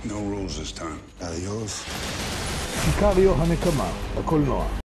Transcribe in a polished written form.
No rules this time. Adios. סיקריו הנקמה, הקולנוע.